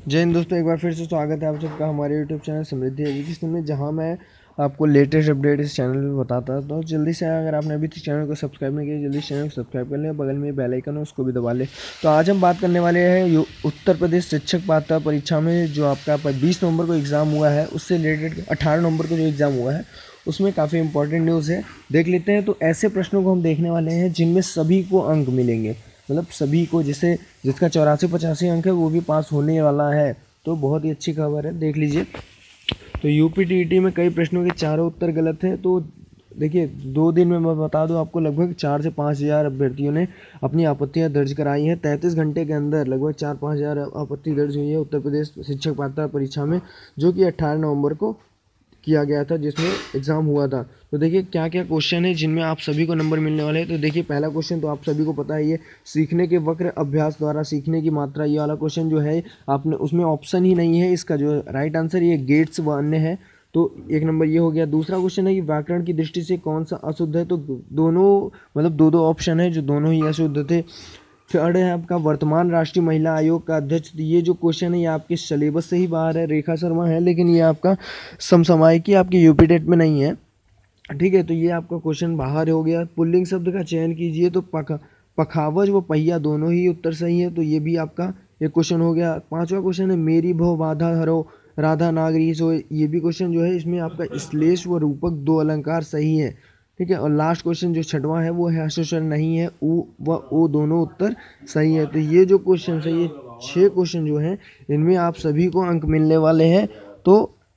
जय हिंद दोस्तों, एक बार फिर से स्वागत है आप सबका हमारे यूट्यूब चैनल समृद्धि एजुकेशन में, जहां मैं आपको लेटेस्ट अपडेट इस चैनल पे बताता हूं। तो जल्दी से अगर आपने अभी तक चैनल को सब्सक्राइब नहीं किया, जल्दी से चैनल को सब्सक्राइब कर लें, बगल में बेल आइकन है उसको भी दबा लें। तो आज हम बात करने वाले हैं उत्तर प्रदेश शिक्षक पात्रता परीक्षा में जो आपका 20 नवंबर को एग्ज़ाम हुआ है, उससे रिलेटेड 18 नवंबर को जो एग्ज़ाम हुआ है उसमें काफ़ी इंपॉर्टेंट न्यूज़ है, देख लेते हैं। तो ऐसे प्रश्नों को हम देखने वाले हैं जिनमें सभी को अंक मिलेंगे, मतलब सभी को, जिसे जिसका 84-85 अंक है वो भी पास होने वाला है। तो बहुत ही अच्छी खबर है, देख लीजिए। तो यूपीटीईटी में कई प्रश्नों के चारों उत्तर गलत हैं। तो देखिए, 2 दिन में मैं बता दूं आपको, लगभग 4 से 5 हज़ार अभ्यर्थियों ने अपनी आपत्तियां दर्ज कराई हैं। 33 घंटे के अंदर लगभग 4-5 हज़ार आपत्ति दर्ज हुई है उत्तर प्रदेश शिक्षक पात्रता परीक्षा में, जो कि 18 नवंबर को किया गया था, जिसमें एग्ज़ाम हुआ था। तो देखिए क्या क्या क्वेश्चन है जिनमें आप सभी को नंबर मिलने वाले हैं। तो देखिए, पहला क्वेश्चन तो आप सभी को पता है, ये सीखने के वक्र अभ्यास द्वारा सीखने की मात्रा, ये वाला क्वेश्चन जो है आपने, उसमें ऑप्शन ही नहीं है। इसका जो राइट आंसर ये गेट्स व अन्य है। तो एक नंबर ये हो गया। दूसरा क्वेश्चन है कि व्याकरण की दृष्टि से कौन सा अशुद्ध है। तो दोनों, मतलब दो दो ऑप्शन है जो दोनों ही अशुद्ध थे। थर्ड है आपका वर्तमान राष्ट्रीय महिला आयोग का अध्यक्ष। ये जो क्वेश्चन है ये आपके सिलेबस से ही बाहर है, रेखा शर्मा है, लेकिन ये आपका समसामयिकी आपके यूपी टेट में नहीं है, ठीक है। तो ये आपका क्वेश्चन बाहर हो गया। पुल्लिंग शब्द का चयन कीजिए। तो पखावज व पहिया दोनों ही उत्तर सही है, तो ये भी आपका एक क्वेश्चन हो गया। पांचवा क्वेश्चन है मेरी भव बाधा हरो राधा नागरी। सो ये भी क्वेश्चन जो है, इसमें आपका श्लेष व रूपक दो अलंकार सही है, ठीक है। और लास्ट क्वेश्चन जो छठवां है वो है हर्षोच्चार नहीं है, उ व ओ दोनों उत्तर सही है। तो ये जो क्वेश्चन है, ये 6 क्वेश्चन जो हैं, इनमें आप सभी को अंक मिलने वाले हैं। तो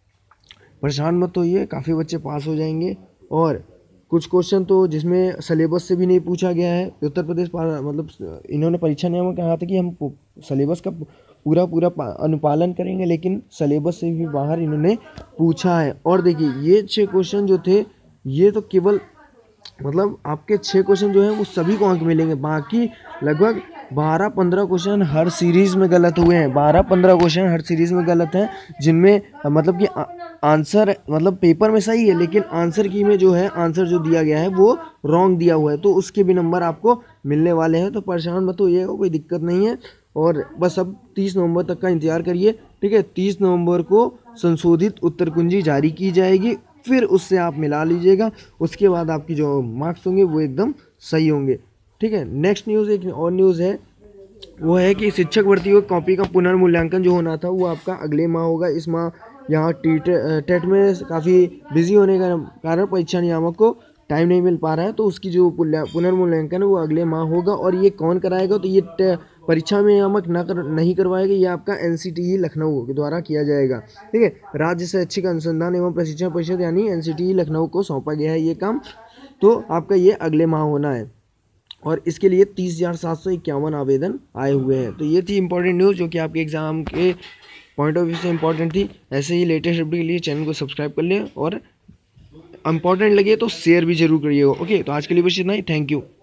परेशान मत होइए, काफ़ी बच्चे पास हो जाएंगे। और कुछ क्वेश्चन तो जिसमें सिलेबस से भी नहीं पूछा गया है, उत्तर प्रदेश मतलब इन्होंने परीक्षा नियम में कहा था कि हम सिलेबस का पूरा पूरा अनुपालन करेंगे, लेकिन सिलेबस से भी बाहर इन्होंने पूछा है। और देखिए, ये 6 क्वेश्चन जो थे, ये तो केवल, मतलब आपके 6 क्वेश्चन जो है वो सभी को अंक मिलेंगे। बाकी लगभग 12-15 क्वेश्चन हर सीरीज़ में गलत हुए हैं। 12-15 क्वेश्चन हर सीरीज़ में गलत हैं, जिनमें मतलब कि आंसर, मतलब पेपर में सही है, लेकिन आंसर की में जो है, आंसर जो दिया गया है वो रॉन्ग दिया हुआ है, तो उसके भी नंबर आपको मिलने वाले हैं। तो परेशान मत होइएगा, कोई दिक्कत नहीं है। और बस अब 30 नवंबर तक का इंतजार करिए, ठीक है। 30 नवंबर को संशोधित उत्तर कुंजी जारी की जाएगी, फिर उससे आप मिला लीजिएगा। उसके बाद आपकी जो मार्क्स होंगे वो एकदम सही होंगे, ठीक है। नेक्स्ट न्यूज़, एक और न्यूज़ है, वो है कि शिक्षक भर्ती को कॉपी का पुनर्मूल्यांकन जो होना था वो आपका अगले माह होगा। इस माह यहाँ टेट में काफ़ी बिजी होने का कारण परीक्षा नियामक को टाइम नहीं मिल पा रहा है, तो उसकी जो पुनर्मूल्यांकन है वो अगले माह होगा। और ये कौन कराएगा, तो ये परीक्षा में नियामक नहीं करवाएगा, ये आपका एनसीटीई लखनऊ के द्वारा किया जाएगा, ठीक है। राज्य शैक्षिक अनुसंधान एवं प्रशिक्षण परिषद यानी एनसीटीई लखनऊ को सौंपा गया है ये काम। तो आपका ये अगले माह होना है, और इसके लिए 30,751 आवेदन आए हुए हैं। तो ये थी इंपॉर्टेंट न्यूज़, जो कि आपके एग्जाम के पॉइंट ऑफ व्यू से इंपॉर्टेंट थी। ऐसे ही लेटेस्ट अपडेट के लिए चैनल को सब्सक्राइब कर लें, और इंपॉर्टेंट लगे तो शेयर भी जरूर करिएगा। ओके, तो आज के लिए बस इतना ही। Thank you.